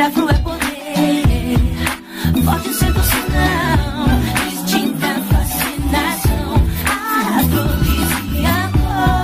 afro é poder, forte sedução, distinta fascinação, afrodisíaco,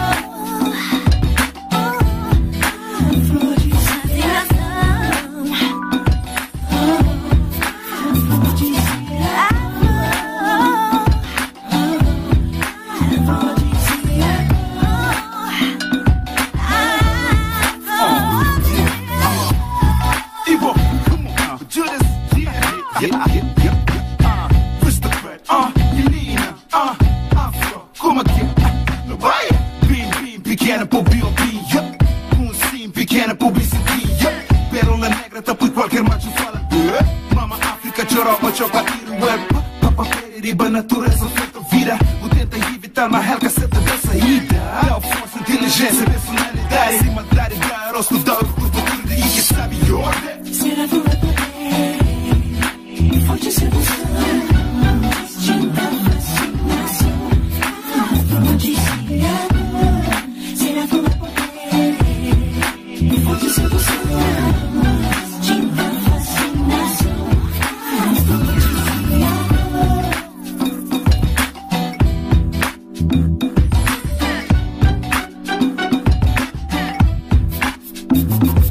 pequena pro B.O.B. Sim, pequena publicidade. Pérola negra, tá por qualquer macho fala. Mama África, Europa, chocatir web. Papa periba, natureza, feita vida. O tenta evitar na real caceta da saída. É força, inteligência, personalidade. Cima da área, estudar o futuro de que sabe ordem. Será que vai poder? Forte sedução, distinta fascinação, afrodisíaco. Será que vai poder? Forte sedução, distinta fascinação, afrodisíaco.